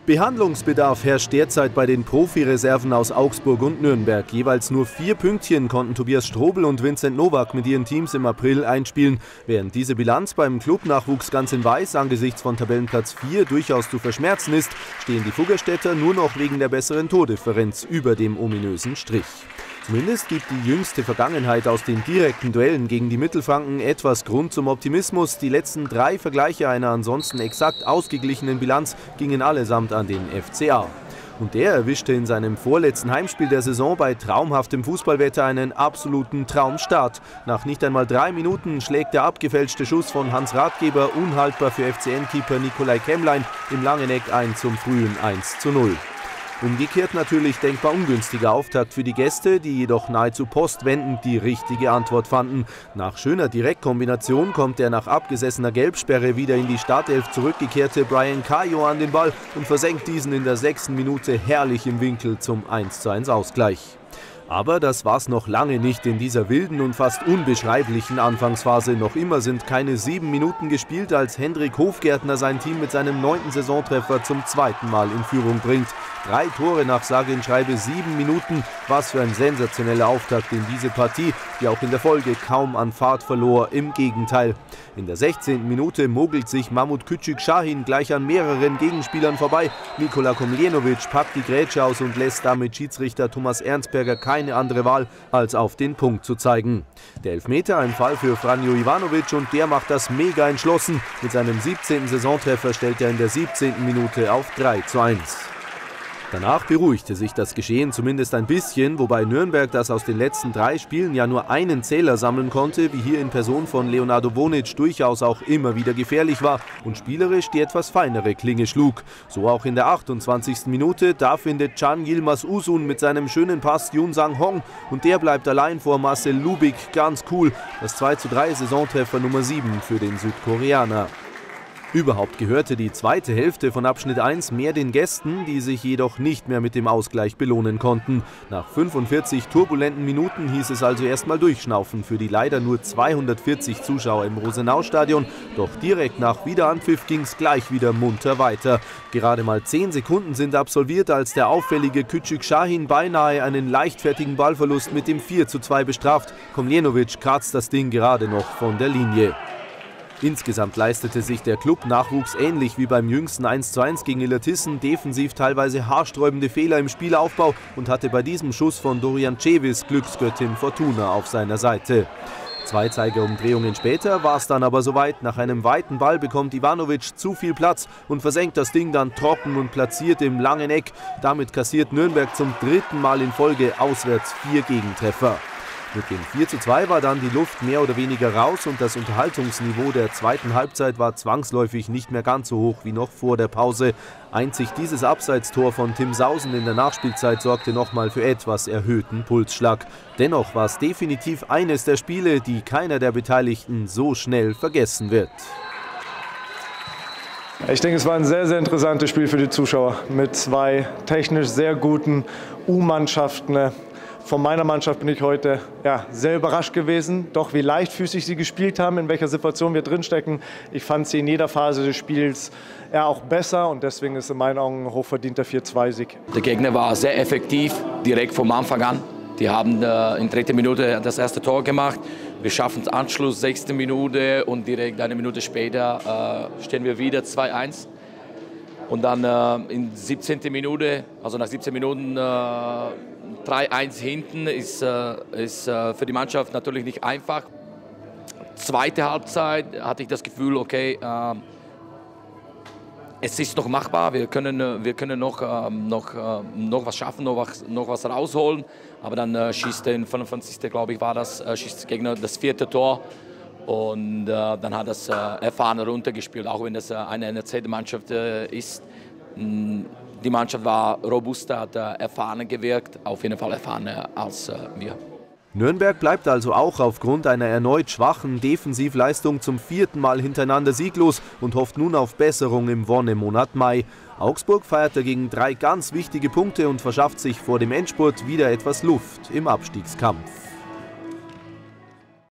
Behandlungsbedarf herrscht derzeit bei den Profireserven aus Augsburg und Nürnberg. Jeweils nur 4 Pünktchen konnten Tobias Strobel und Vincent Nowak mit ihren Teams im April einspielen, während diese Bilanz beim Clubnachwuchs ganz in Weiß angesichts von Tabellenplatz 4 durchaus zu verschmerzen ist, stehen die Fuggerstädter nur noch wegen der besseren Tordifferenz über dem ominösen Strich. Zumindest gibt die jüngste Vergangenheit aus den direkten Duellen gegen die Mittelfranken etwas Grund zum Optimismus. Die letzten 3 Vergleiche einer ansonsten exakt ausgeglichenen Bilanz gingen allesamt an den FCA. Und der erwischte in seinem vorletzten Heimspiel der Saison bei traumhaftem Fußballwetter einen absoluten Traumstart. Nach nicht einmal 3 Minuten schlägt der abgefälschte Schuss von Hans Ratgeber unhaltbar für FCN-Keeper Nikolai Kemmlein im Langeneck ein zum frühen 1:0. Umgekehrt natürlich denkbar ungünstiger Auftakt für die Gäste, die jedoch nahezu postwendend die richtige Antwort fanden. Nach schöner Direktkombination kommt der nach abgesessener Gelbsperre wieder in die Startelf zurückgekehrte Brian Caio an den Ball und versenkt diesen in der 6. Minute herrlich im Winkel zum 1:1 Ausgleich. Aber das war's noch lange nicht in dieser wilden und fast unbeschreiblichen Anfangsphase. Noch immer sind keine 7 Minuten gespielt, als Hendrik Hofgärtner sein Team mit seinem 9. Saisontreffer zum 2. Mal in Führung bringt. 3 Tore nach sage und schreibe 7 Minuten. Was für ein sensationeller Auftakt in diese Partie, die auch in der Folge kaum an Fahrt verlor. Im Gegenteil. In der 16. Minute mogelt sich Mahmut Küçük-Şahin gleich an mehreren Gegenspielern vorbei. Nikola Komljenovic packt die Grätsche aus und lässt damit Schiedsrichter Thomas Ernstberger keine andere Wahl, als auf den Punkt zu zeigen. Der Elfmeter ein Fall für Franjo Ivanovic und der macht das mega entschlossen. Mit seinem 17. Saisontreffer stellt er in der 17. Minute auf 3:1. Danach beruhigte sich das Geschehen zumindest ein bisschen, wobei Nürnberg, das aus den letzten 3 Spielen ja nur einen Zähler sammeln konnte, wie hier in Person von Leonardo Vonic durchaus auch immer wieder gefährlich war und spielerisch die etwas feinere Klinge schlug. So auch in der 28. Minute, da findet Can Yilmaz Uzun mit seinem schönen Pass Yoon Sang-hong und der bleibt allein vor Marcel Lubik, ganz cool. Das 2:3 Saisontreffer Nummer 7 für den Südkoreaner. Überhaupt gehörte die zweite Hälfte von Abschnitt 1 mehr den Gästen, die sich jedoch nicht mehr mit dem Ausgleich belohnen konnten. Nach 45 turbulenten Minuten hieß es also erstmal durchschnaufen für die leider nur 240 Zuschauer im Rosenau-Stadion. Doch direkt nach Wiederanpfiff ging es gleich wieder munter weiter. Gerade mal 10 Sekunden sind absolviert, als der auffällige Küçük-Şahin beinahe einen leichtfertigen Ballverlust mit dem 4:2 bestraft. Komljenovic kratzt das Ding gerade noch von der Linie. Insgesamt leistete sich der Club-Nachwuchs ähnlich wie beim jüngsten 1:1 gegen Illertissen defensiv teilweise haarsträubende Fehler im Spielaufbau und hatte bei diesem Schuss von Dorian Cevis Glücksgöttin Fortuna auf seiner Seite. 2 Zeigerumdrehungen später war es dann aber soweit. Nach einem weiten Ball bekommt Ivanovic zu viel Platz und versenkt das Ding dann trocken und platziert im langen Eck. Damit kassiert Nürnberg zum 3. Mal in Folge auswärts 4 Gegentreffer. Mit dem 4:2 war dann die Luft mehr oder weniger raus und das Unterhaltungsniveau der zweiten Halbzeit war zwangsläufig nicht mehr ganz so hoch wie noch vor der Pause. Einzig dieses Abseitstor von Tim Sausen in der Nachspielzeit sorgte nochmal für etwas erhöhten Pulsschlag. Dennoch war es definitiv eines der Spiele, die keiner der Beteiligten so schnell vergessen wird. Ich denke, es war ein sehr, sehr interessantes Spiel für die Zuschauer mit 2 technisch sehr guten U-Mannschaften. Von meiner Mannschaft bin ich heute sehr überrascht gewesen, doch wie leichtfüßig sie gespielt haben, in welcher Situation wir drinstecken. Ich fand sie in jeder Phase des Spiels auch besser und deswegen ist in meinen Augen ein hochverdienter 4:2-Sieg. Der Gegner war sehr effektiv, direkt vom Anfang an. Die haben in 3. Minute das erste Tor gemacht. Wir schaffen Anschluss 6. Minute und direkt eine Minute später stehen wir wieder 2:1. Und dann in 17. Minute, also nach 17 Minuten 3:1 hinten ist für die Mannschaft natürlich nicht einfach. Zweite Halbzeit hatte ich das Gefühl, okay, es ist noch machbar, wir können noch was schaffen, noch was rausholen. Aber dann schießt der 55. glaube ich war das, schießt der Gegner das 4. Tor. Und dann hat das erfahren runtergespielt, auch wenn das eine NRZ-Mannschaft ist. Die Mannschaft war robuster, hat erfahrener gewirkt, auf jeden Fall erfahrener als wir. Nürnberg bleibt also auch aufgrund einer erneut schwachen Defensivleistung zum 4. Mal hintereinander sieglos und hofft nun auf Besserung im Wonnemonat Mai. Augsburg feiert dagegen 3 ganz wichtige Punkte und verschafft sich vor dem Endspurt wieder etwas Luft im Abstiegskampf.